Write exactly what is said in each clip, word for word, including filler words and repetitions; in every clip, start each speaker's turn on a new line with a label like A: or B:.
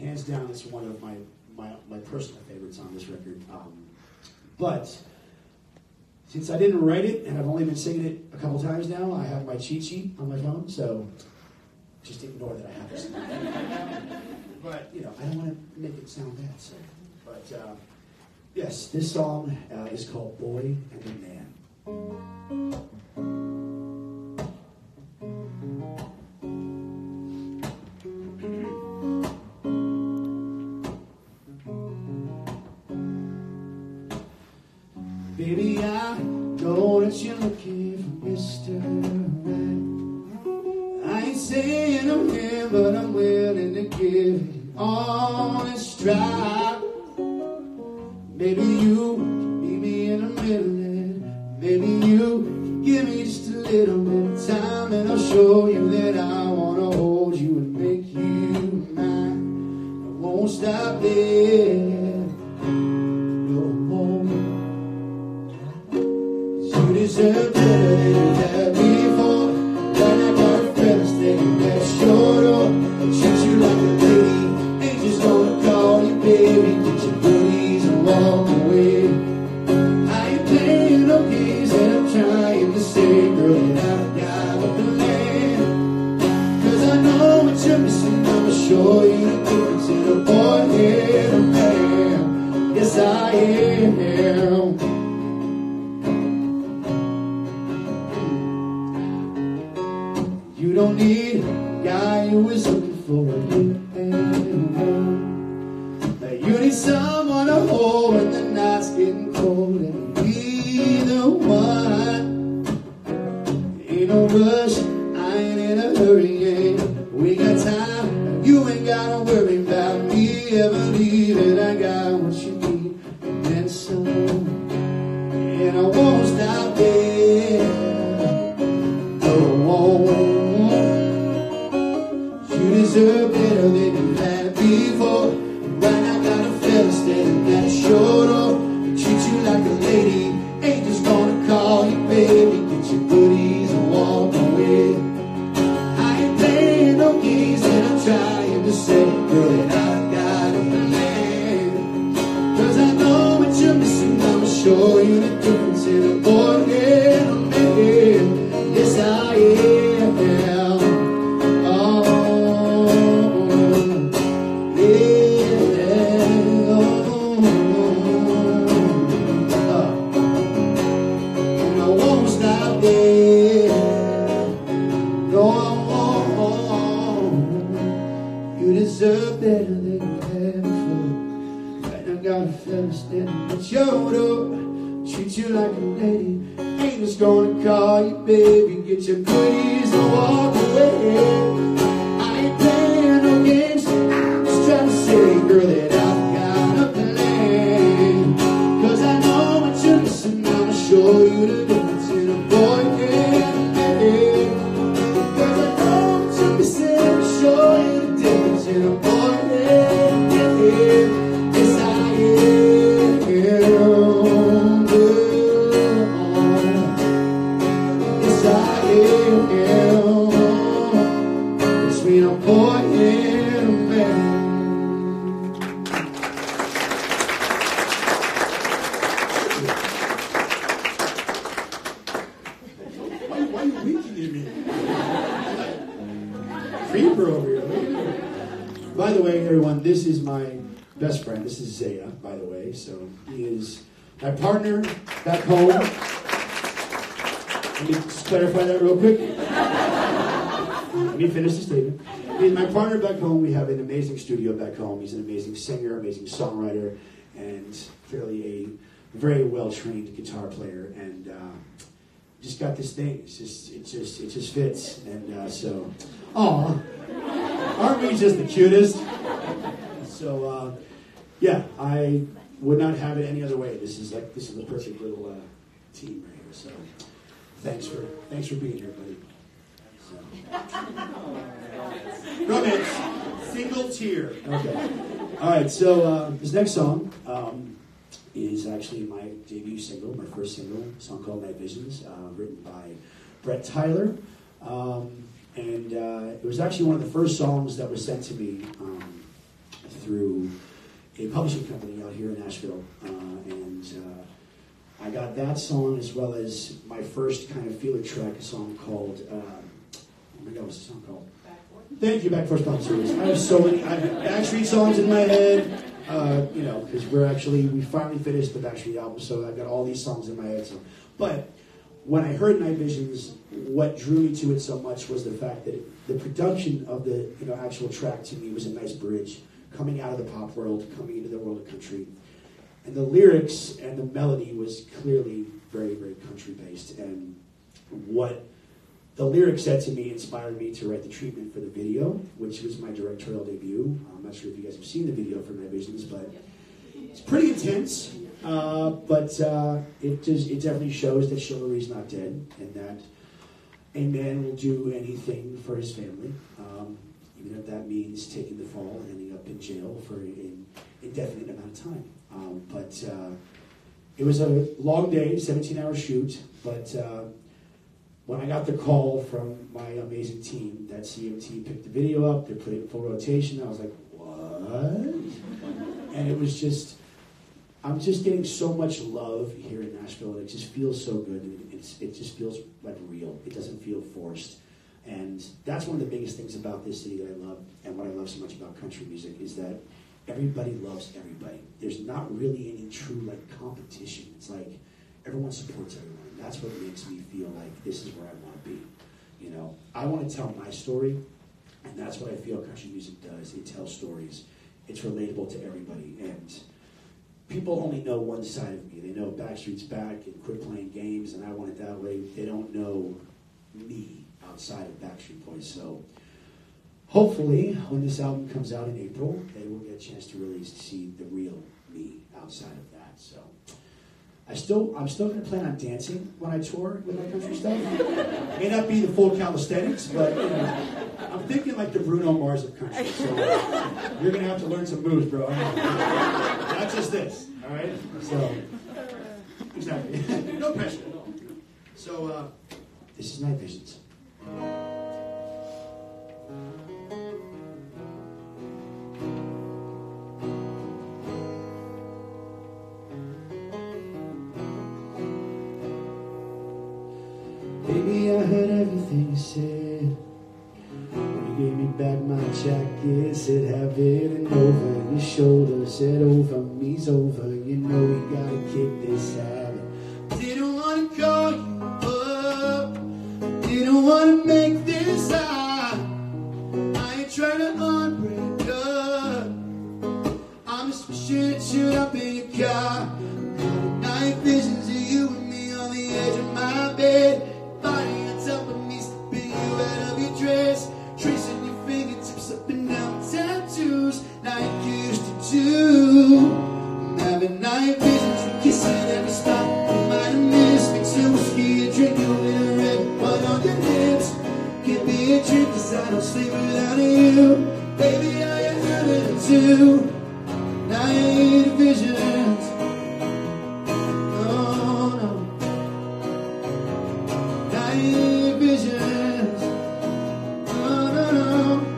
A: hands down, it's one of my, my, my personal favorites on this record. Um, but since I didn't write it, and I've only been singing it a couple times now, I have my cheat sheet on my phone, so just ignore that I have this. But, you know, I don't want to make it sound bad, so. But, uh, yes, this song uh, is called Boy and a Man. Baby, I know that you're looking for Mister Right. I ain't saying I'm here, but I'm willing to give it all this try. Maybe you can meet me in the middle, and maybe you can give me just a little bit of time, and I'll show you that I want to hold you and make you mine. I won't stop there. You deserve better than you had before. Right now got a friend standing at your door. I treat you like a lady, ain't just gonna call you baby. Get your goodies and walk away. I ain't playing no games and I'm trying to say, girl, that I've got a plan. Cause I know what you're missing, I'ma show you the difference in a boy and a man. Yes, I am. You don't need a guy who is looking for a new and you need someone to hold when the night's getting cold, and be the one. Ain't no rush, I ain't in a hurry, ain't. We got time, you ain't gotta worry about me ever leaving. I got what you need, and then some, and I won't stop there. No, I won't. You deserve better than you had before. And right now got a fella standing at your door. Treat you like a lady, ain't just gonna call you baby. Get your goodies and walk away. I ain't playing no games and I'm trying to say, girl, that I've got a plan. Cause I know what you're missing, I'ma show you the difference in a boy and a man. Yes, I am. Standing at your door, treat you like a lady, ain't just gonna call you baby. Get your goodies and walk away. I ain't playing no games, I'm just trying to say, girl, that I've got a plan. Cause I know what you're missing, I'ma show you the difference in a boy and a man. Cause I know what you're missing, I'ma show you the difference in a boy and a man. Yes, I am. By the way, everyone, this is my best friend. This is Zaya, by the way. So he is my partner back home. Let me just clarify that real quick. Let me finish the statement. He's my partner back home. We have an amazing studio back home. He's an amazing singer, amazing songwriter, and clearly a very well-trained guitar player. And uh, just got this thing. It's just, it just, it just fits. And uh, so, aw. Aren't we just the cutest? So, uh, yeah, I would not have it any other way. This is like this is the perfect little uh, team right here. So, thanks for thanks for being here, buddy. So. Romance, single tear. Okay. All right. So uh, this next song um, is actually my debut single, my first single, a song called Night Visions, uh, written by Brett Tyler. Um, And uh, it was actually one of the first songs that was sent to me um, through a publishing company out here in Nashville. Uh, and uh, I got that song as well as my first kind of feeler track, a song called, um, oh my God, what's the song called? Thank you, Back for Sponsors. I have so many, I have Backstreet songs in my head, uh, you know, because we're actually, we finally finished the Backstreet album, so I've got all these songs in my head. So, but when I heard Night Visions, what drew me to it so much was the fact that it, the production of the you know actual track to me was a nice bridge, coming out of the pop world, coming into the world of country. And the lyrics and the melody was clearly very, very country-based. And what the lyrics said to me inspired me to write the treatment for the video, which was my directorial debut. I'm not sure if you guys have seen the video for Night Visions, but it's pretty intense. Uh, but uh, it just it definitely shows that Chivalry's not dead, and that a man will do anything for his family, um, even if that means taking the fall and ending up in jail for an indefinite amount of time. Um, but uh, it was a long day, seventeen hour shoot, but uh, when I got the call from my amazing team that C M T picked the video up, they put it in full rotation, I was like, what? And it was just, I'm just getting so much love here in Nashville, and it just feels so good, and it's, it just feels like real. It doesn't feel forced. And that's one of the biggest things about this city that I love, and what I love so much about country music, is that everybody loves everybody. There's not really any true like competition. It's like everyone supports everyone. And that's what makes me feel like this is where I want to be. You know, I want to tell my story, and that's what I feel country music does. It tells stories. It's relatable to everybody, and people only know one side of me. They know Backstreet's back and quit playing games, and I want it that way. They don't know me outside of Backstreet Boys. So hopefully, when this album comes out in April, they will get a chance to really see the real me outside of that. So I still, I'm still going to plan on dancing when I tour with my country stuff. It may not be the full calisthenics, but you know, I'm thinking like the Bruno Mars of country. So you're going to have to learn some moves, bro. Not just this, all right? So exactly, no pressure. So uh, this is Night Visions. Baby, I heard everything you said. When you gave me back my jacket, said have it and over your shoulder, said over me's over, you know we gotta kick this habit. Didn't wanna call you up, didn't wanna make this high. I ain't trying to unbreak up, I'm just wishing that you'd up in your car. Night visions of you and me on the edge of my bed, body on top of me, slipping you out of your dress, tracing your fingertips up and down tattoos like you used to do. I'm having night visions and kissing every spot you might have missed, mixing whiskey and drinking with a red wine on your lips. Give me a drink cause I don't sleep without you. Baby, are you having it too? Night visions. Oh no. Night visions. Oh no no.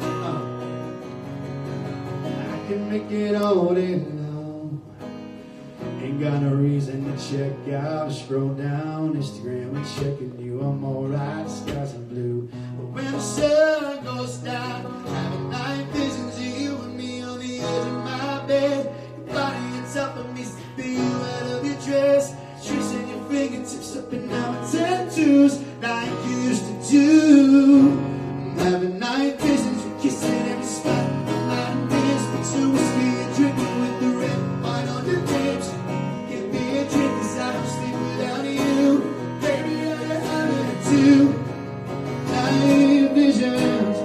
A: Oh. I can make it all day long. Ain't got no reason to check out. Scroll down Instagram and checking you. I'm alright, skies are blue. But when the sun goes down, having night visions of you and me on the edge of my bed. Your body on top of me, slipping you out of your dress, tracing your fingertips up and down my tattoos like you used to do. I'm having night visions, we're kissing every spot. I'm not a miss, mixing whiskey and drinking with the red wine on your lips. Give me a drink cause I don't sleep without you. Baby, are you having it too? Night visions.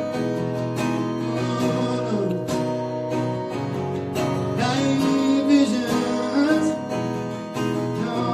A: Oh no. Night visions. No.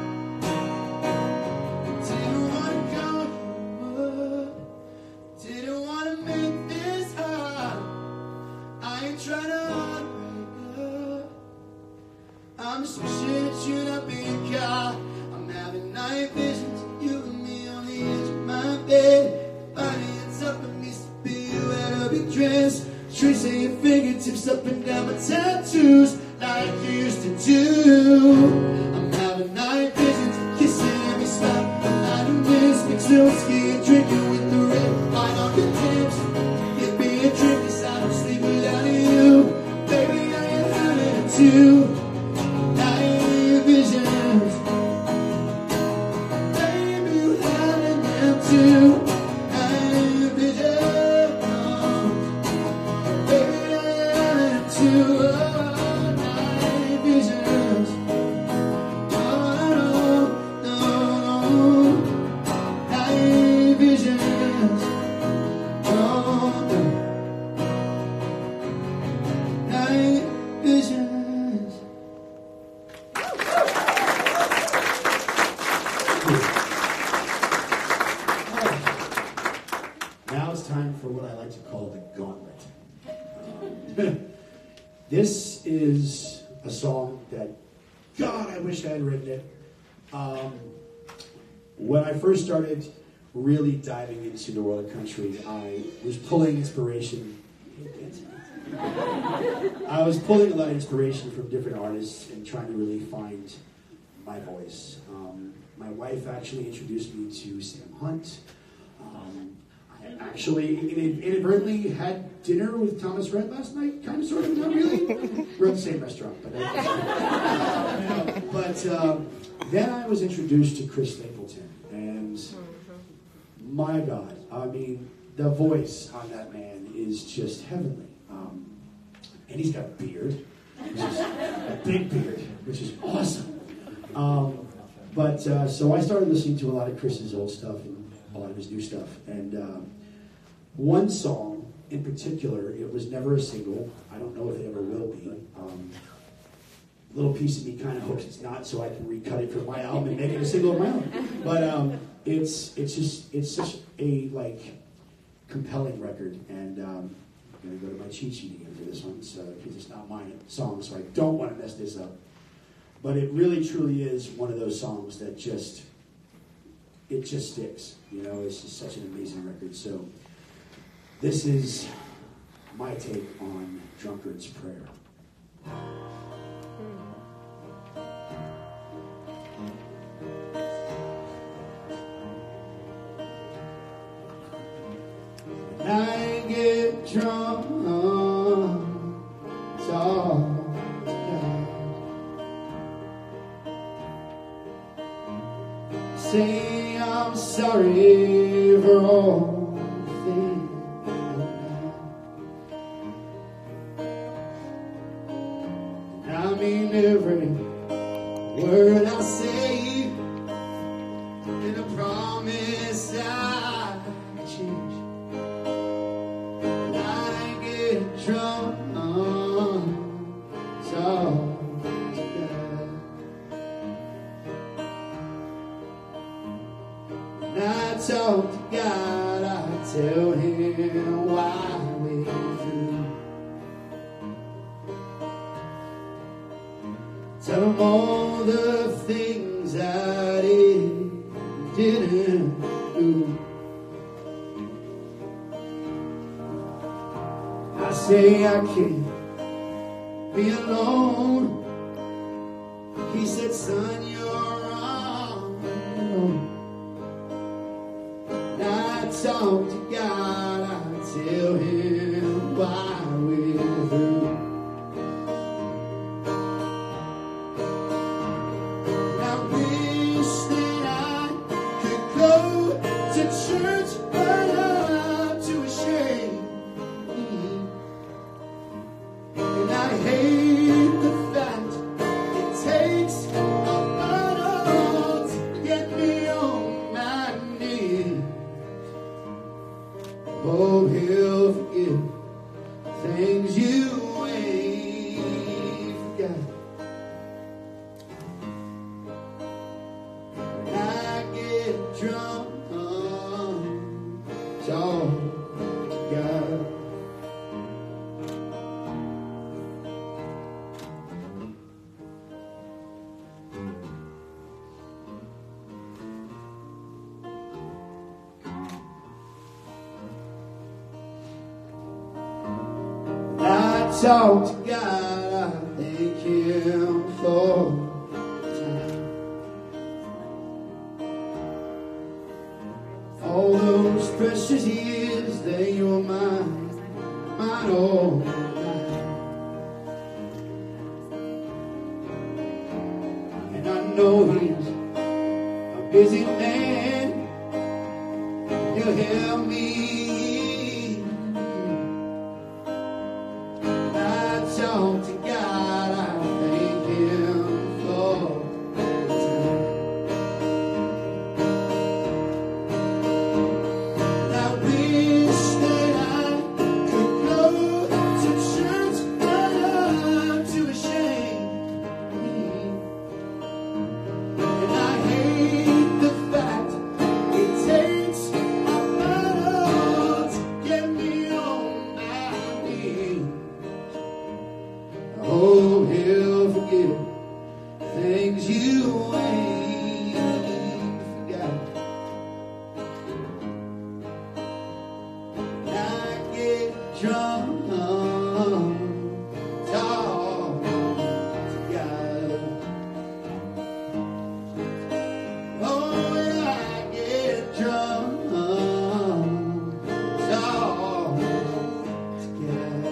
A: Didn't wanna call you up, didn't wanna make this hard. I ain't trying to break up, I'm just wishing that you'd not be in your car. I'm having night visions, you and me on the edge of my bed, body on top of me, slipping you out of your dress, tracing tracing your fingertips up and down my tattoos like you used to do. I'm having night visions, kissing me smile. I'm not a miss, mixed whiskey and drinking with the red wine on your lips. Give me a drink 'cause I don't sleep without you. Baby, I ain't having it too. Night visions, baby, you having them too. Night visions, baby, I ain't having it too. Night visions, no, no, no, no. Night visions, no, no. Night visions. Now it's time for what I like to call the gauntlet. Um, this is a song that, God, I wish I had written it. Um, when I first started really diving into the world of country, I was pulling inspiration. I was pulling a lot of inspiration from different artists and trying to really find my voice. Um, my wife actually introduced me to Sam Hunt. Um, I actually inadvertently had dinner with Thomas Rhett last night, kind of, sort of, not really. We're at the same restaurant, but I, uh, but um, then I was introduced to Chris Stapleton, and my God, I mean, the voice on that man is just heavenly. Um, and he's got a beard, which is a big beard, which is awesome. Um, but uh, so I started listening to a lot of Chris's old stuff and a lot of his new stuff. And um, one song in particular, it was never a single. I don't know if it ever will be. Um, a little piece of me kind of hopes it's not, so I can recut it for my album and make it a single of my own. But um, it's it's just it's such a like compelling record, and um, I'm going to go to my cheat sheet again for this one, so, because it's not my song, so I don't want to mess this up. But it really, truly is one of those songs that just, it just sticks. You know, it's just such an amazing record. So this is my take on Drunkard's Prayer. When I get drunk, it's all God. Say I'm sorry for all the things I've done. I mean every word I say, and a promise I change. When I get drunk, it's all together. When I talk to God, I tell Him why we're through. Tell Him all the things that He didn't do. I say I can't be alone. He said, son, you're on your own. And I talk to God, I tell Him why we're through. And I wish that I could go to church, but I'm too ashamed. And I hate the fact it takes a bottle to get me on my knees. Oh, He'll forgive things you ain't forgot. When I get drunk, it's all together. I talk to God, I thank Him for all those precious years that you're mine, mine all night. And I know He's a busy man, He'll help me. I talk to God, I thank Him for oh, He'll forgive things you ain't forgot. I get drunk, talk to God. Oh, when I get drunk, talk to God.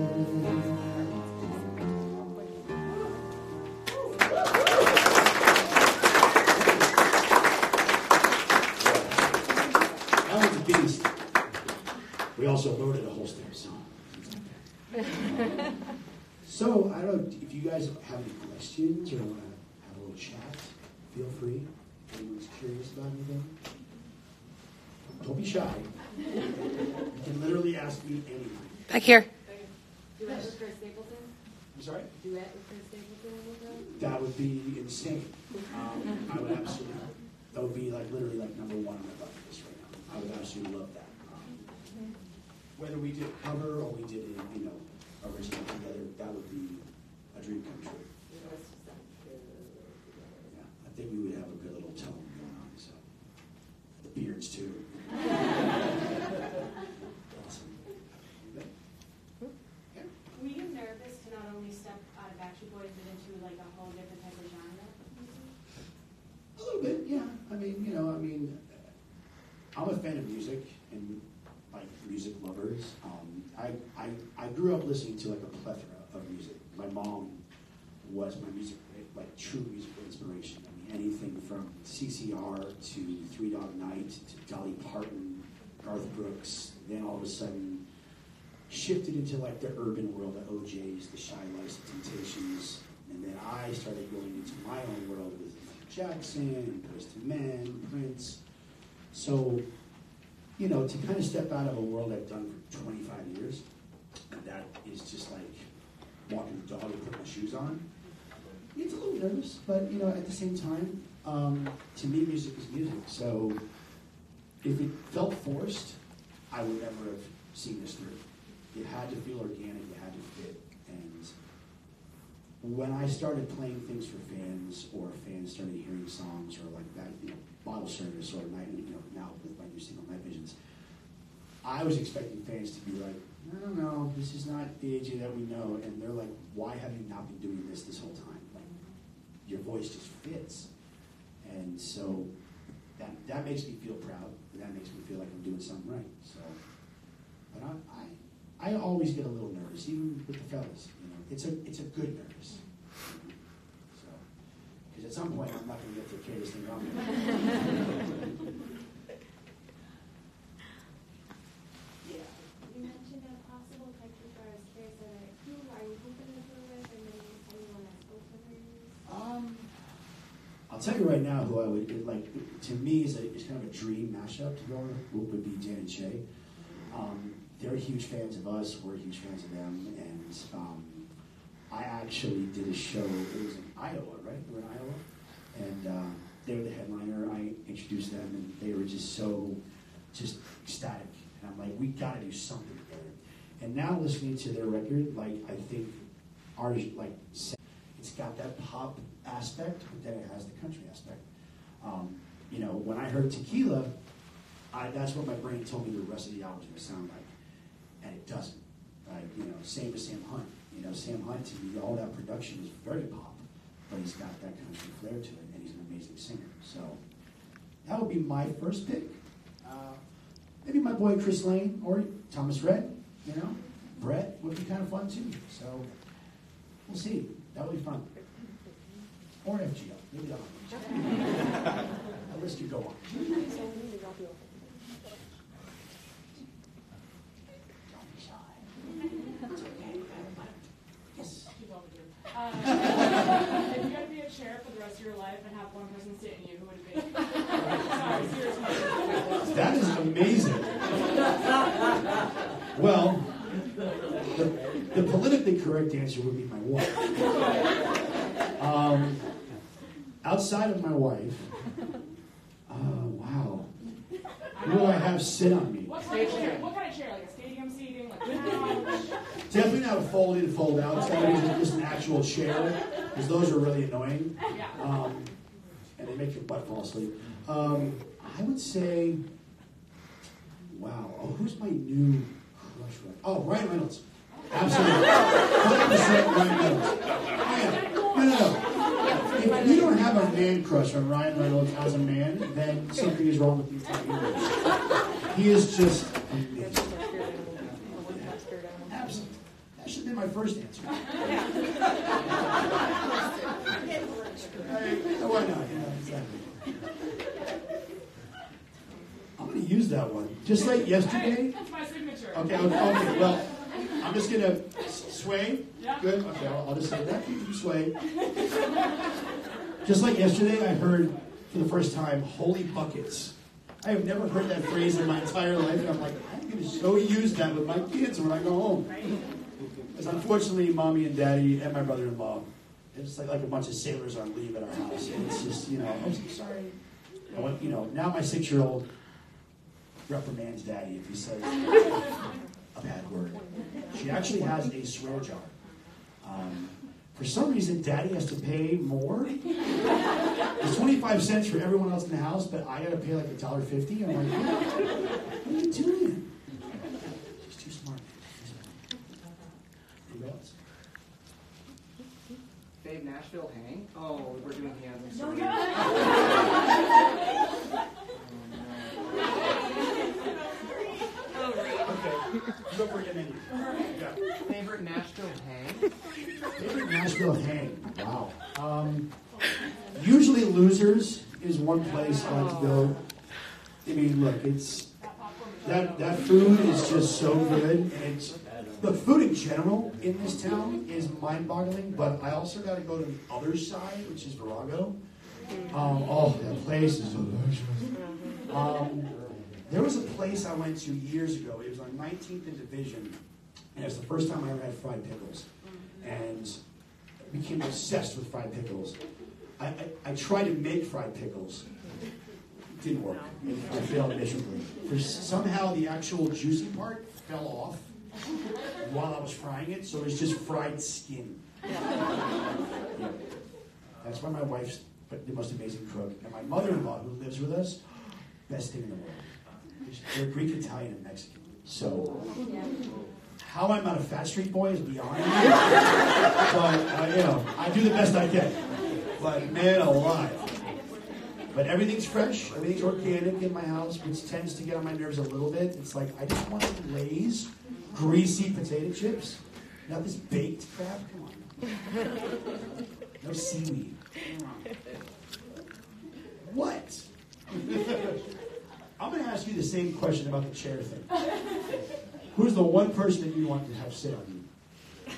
A: We also wrote it a whole step song. So, I don't know if you guys have any questions or want to have a little chat, feel free. If anyone's curious about anything, don't be shy. You can literally ask me anything.
B: Back here.
C: Duet with Chris Stapleton?
A: I'm sorry?
C: Duet with Chris Stapleton?
A: That would be insane. Um, I would absolutely, that would be like literally like number one on my bucket list right now. I would absolutely love that. Um, whether we did a cover or we did it, you know, original together, that would be a dream come true. Yeah, I think we would have a good little tone going on. So the beards too. Awesome. Yeah.
D: Were you nervous to not only step out of Backstreet Boys but into like a whole different type of genre?
A: A little bit, yeah. I mean, you know, I mean, I'm a fan of music and like music lovers. Um, I, I I grew up listening to like a plethora of music. My mom was my music, like true musical inspiration. I mean, anything from C C R to Three Dog Night to Dolly Parton, Garth Brooks. Then all of a sudden shifted into like the urban world, the O Js, the Shy Lives, the Temptations, and then I started going into my own world with Michael Jackson, Boyz two Men, Prince. So, you know, to kind of step out of a world I've done for twenty-five years, and that is just like walking the dog and putting my shoes on. It's a little nervous, but, you know, at the same time, um, to me, music is music. So if it felt forced, I would never have seen this through. It had to feel organic, it had to fit. And when I started playing things for fans, or fans started hearing songs, or like that, you know, Bottle Service, or night, you know, now with my new single, Night Visions, I was expecting fans to be like, no, no, no, this is not the A J that we know. And they're like, why have you not been doing this this whole time? Like, your voice just fits. And so that that makes me feel proud. That makes me feel like I'm doing something right. So, but I, I, I always get a little nervous, even with the fellas. You know, it's a it's a good nervous. You know? So, because at some point I'm not going to get to carry this thing on.
D: You mentioned a possible country for us here, so that who are you hoping to tour with, and maybe anyone that's open?
A: Um, I'll tell you right now who I would it, like. To me, is a is kind of a dream mashup to go with would be Dan and Shay. Um, they're huge fans of us. We're huge fans of them, and um, I actually did a show. It was in Iowa, right? We were in Iowa, and uh, they were the headliner. I introduced them, and they were just so just ecstatic. And I'm like, we got to do something together. And now listening to their record, like I think ours, like it's got that pop aspect, but then it has the country aspect. Um, you know, when I heard Tequila, I, that's what my brain told me the rest of the album was going to sound like, and it doesn't. Like, you know, same as Sam Hunt. You know, Sam Hunt, to me, all that production is very pop, but he's got that country flair to it, and he's an amazing singer. So that would be my first pick. Uh, maybe my boy Chris Lane or Thomas Rhett, you know. Brett would be kind of fun too. So we'll see. That would be fun. Or F G L. Maybe that one. That list could go on. Don't be shy. It's okay. Yes.
B: Uh, if you had to be a chair for the rest of your life and have one person sit in you, who would it be? Sorry, seriously.
A: That is amazing. Well, the, the politically correct answer would be my wife. Um, outside of my wife, uh, wow. Who do I have sit on me?
B: What kind of chair? What kind of chair? Like a stadium seating? Like a couch?
A: Definitely not a fold in, fold out. It's gotta be just an actual chair, because those are really annoying.
B: Yeah.
A: Um, and they make your butt fall asleep. Um, I would say, wow. Oh, who's my new crush? Oh, Ryan Reynolds. Absolutely. one hundred percent Ryan Reynolds. Yeah. No, no, no. If you don't have a man crush on Ryan Reynolds as a man, then something is wrong with you. He is just amazing. Absolutely. That should have been my first answer. Oh, why not? Yeah, exactly. I'm going to use that one. Just like yesterday.
B: That's my signature.
A: Okay, okay, okay. Well, I'm just going to sway.
B: Yeah.
A: Good. Okay, I'll, I'll just say that. You sway. Just like yesterday, I heard for the first time, holy buckets. I have never heard that phrase in my entire life, and I'm like, I'm going to so use that with my kids when I go home. Because unfortunately, mommy and daddy and my brother-in-law, it's like, like a bunch of sailors on leave at our house. And it's just, you know, I'm so sorry. And when, you know, now my six-year-old reprimands daddy if he says a bad word. She actually has a swear jar. Um, for some reason, daddy has to pay more. It's twenty-five cents for everyone else in the house, but I got to pay like a dollar fifty. I'm like, what are you doing? She's too smart. Anybody else?
E: Dave Nashville hang? Oh, we're doing hands.
B: No,
E: I'm
B: no.
A: Okay, go for your menu. Yeah.
E: Favorite Nashville hang?
A: Favorite Nashville hang? Wow. Um, usually Losers is one place I like to go. I mean, look, it's that that food is just so good, and it's the food in general in this town is mind-boggling. But I also got to go to the other side, which is Virago. Um, oh, that place is delicious. Um, there was a place I went to years ago. It was on nineteenth and Division, and it was the first time I ever had fried pickles, and I became obsessed with fried pickles. I, I, I tried to make fried pickles. It didn't work. I failed miserably. For somehow the actual juicy part fell off while I was frying it, so it was just fried skin. Yeah. That's why my wife's the most amazing cook, and my mother-in-law, who lives with us, best thing in the world. They're Greek, Italian, and Mexican. So, how I'm not a Fat Street Boy is beyond me. But, uh, you know, I do the best I can. But, man alive. But everything's fresh. Everything's organic in my house, which tends to get on my nerves a little bit. It's like, I just want some Lay's greasy potato chips. Not this baked crap. Come on. No seaweed. What? I'm going to ask you the same question about the chair thing. Who's the one person that you want to have sit on you?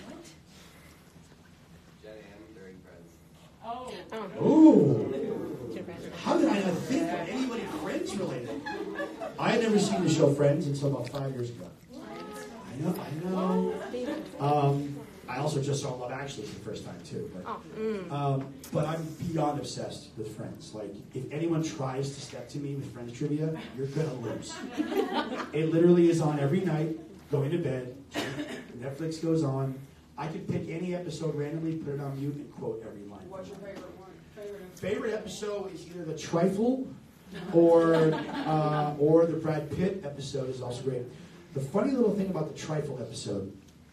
F: Jen M during Friends.
B: Oh.
A: Ooh. How did I not think of anybody Friends related? I had never seen the show Friends until about five years ago. I know, I know. Um, I also just saw Love Actually for the first time too. But, um, but I'm beyond obsessed with Friends. Like, if anyone tries to step to me with Friends trivia, you're gonna lose. It literally is on every night, going to bed. Netflix goes on. I could pick any episode randomly, put it on mute, and quote every line.
B: What's your favorite one? Favorite?
A: Favorite episode is either the Trifle or uh, or the Brad Pitt episode is also great. The funny little thing about the Trifle episode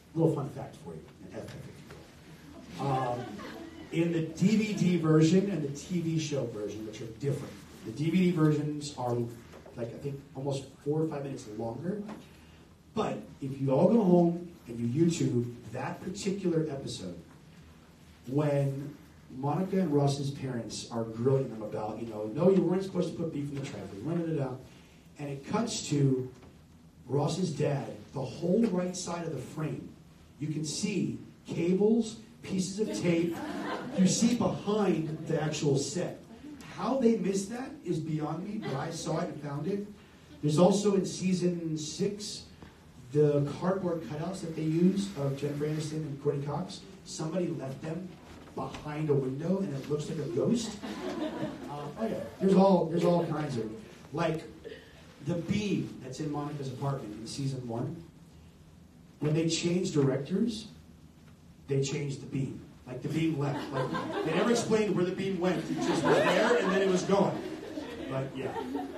A: little fun fact for you. An F F if you will. Um, in the D V D version and the T V show version, which are different, the D V D versions are like, I think, almost four or five minutes longer. But if you all go home and you YouTube that particular episode, when Monica and Ross's parents are grilling them about, you know, no, you weren't supposed to put beef in the traffic, running it out, and it cuts to Ross's dad, the whole right side of the frame. You can see cables, pieces of tape. You see behind the actual set. How they missed that is beyond me, but I saw it and found it. There's also in season six, the cardboard cutouts that they use of Jennifer Aniston and Courtney Cox. Somebody left them behind a window, and it looks like a ghost. Uh, oh yeah, there's all there's all kinds of, like the beam that's in Monica's apartment in season one. When they changed directors, they changed the beam. Like the beam left. Like they never explained where the beam went. It just was there and then it was gone. But yeah.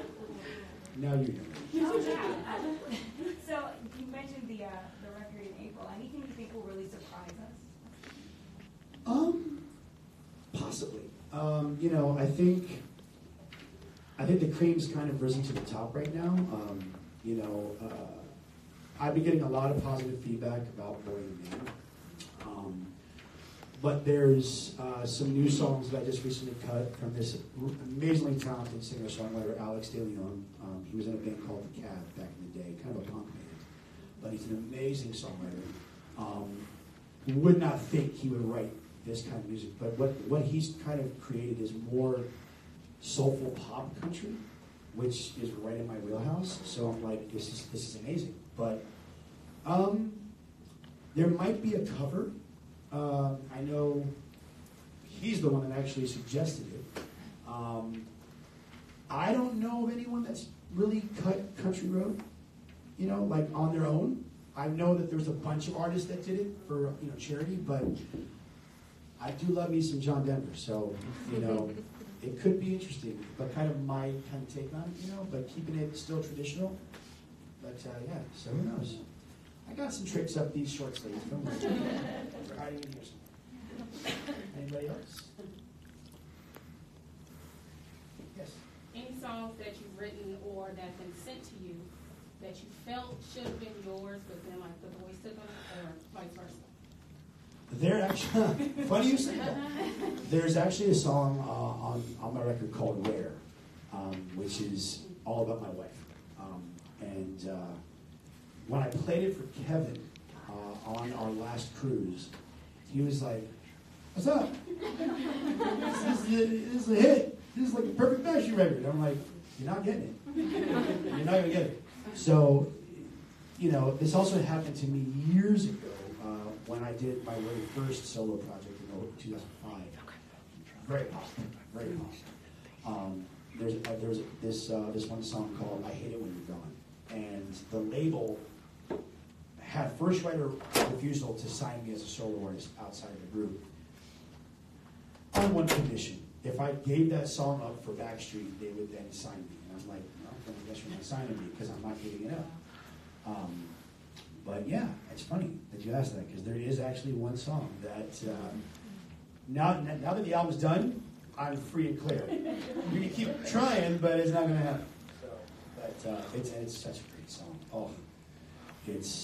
A: Now you know.
F: Oh, yeah. So you mentioned the uh, the record in April. Anything you think will really surprise us?
A: Um, possibly. Um, you know, I think I think the cream's kind of risen to the top right now. Um, you know, uh, I've been getting a lot of positive feedback about Boy and Man. Um, but there's uh, some new songs that I just recently cut from this amazingly talented singer-songwriter, Alex De Leon. Um, he was in a band called The Cab back in the day, kind of a punk band. But he's an amazing songwriter. Um, you would not think he would write this kind of music, but what, what he's kind of created is more soulful pop country, which is right in my wheelhouse. So I'm like, this is this is amazing. But um, there might be a cover. Uh, I know he's the one that actually suggested it. Um, I don't know of anyone that's really cut Country Road, you know, like on their own. I know that there's a bunch of artists that did it for, you know, charity, but I do love me some John Denver, so, you know, it could be interesting, but kind of my kind of take on it, you know, but keeping it still traditional. But uh, yeah, so who knows? I got some tricks up these short sleeves. Don't worry. They're hiding in here somewhere. Anybody else? Yes.
G: Any songs that you've written or that's been sent to you that you felt should have been yours, but then like the voice took them, or vice versa?
A: There actually, funny you say that. There's actually a song uh, on on my record called Rare, um, which is all about my wife. Um, and uh, when I played it for Kevin uh, on our last cruise, he was like, "What's up? This is, a, this is a hit. This is like a perfect Backstreet record." I'm like, "You're not getting it. You're not gonna get it." So, you know, this also happened to me years ago. When I did my very first solo project in two thousand five, very positive, very positive. Um, there's uh, there's this uh, this one song called "I Hate It When You're Gone," and the label had first writer refusal to sign me as a solo artist outside of the group on one condition: if I gave that song up for Backstreet, they would then sign me. And I'm like, well, then I guess you're not signing me because I'm not giving it up. Um, But yeah, it's funny that you asked that because there is actually one song that um, now now that the album's done, I'm free and clear. We can keep trying, but it's not going to happen. So, but uh, it's it's such a great song. Oh, it's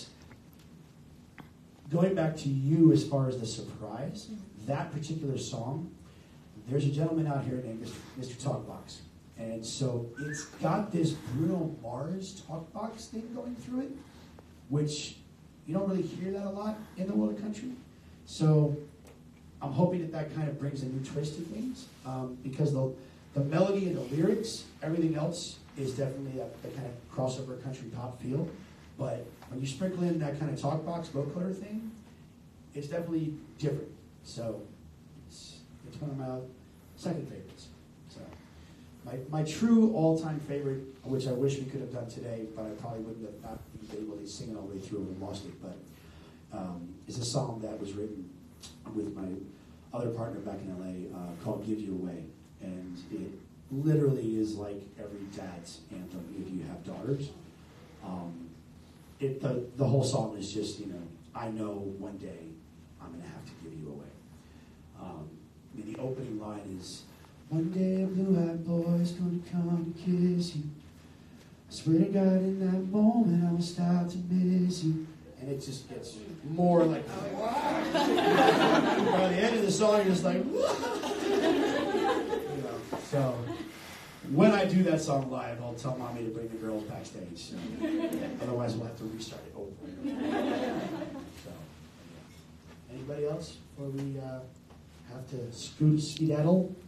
A: going back to you as far as the surprise. That particular song, there's a gentleman out here named Mister Mister Talkbox, and so it's got this Bruno Mars Talkbox thing going through it, which you don't really hear that a lot in the world of country. So I'm hoping that that kind of brings a new twist to things, um, because the the melody and the lyrics, everything else is definitely a, a kind of crossover country pop feel. But when you sprinkle in that kind of talk box vocoder thing, it's definitely different. So it's it's one of my second favorites. So my my true all-time favorite, which I wish we could have done today, but I probably wouldn't have not been able to sing it all the way through and lost it, but um, is a song that was written with my other partner back in L A uh, called Give You Away. And it literally is like every dad's anthem if you have daughters. Um, it the, the whole song is just, you know, I know one day I'm going to have to give you away. Um, I mean, the opening line is, one day a blue-eyed boy's going to come to kiss you. I swear to God, in that moment, I will start to miss you. And it just gets more like, by the end of the song, you're just like, you know, so when I do that song live, I'll tell Mommy to bring the girls backstage. So. Otherwise, we'll have to restart it over. So, anybody else before we uh, have to scoot skedaddle?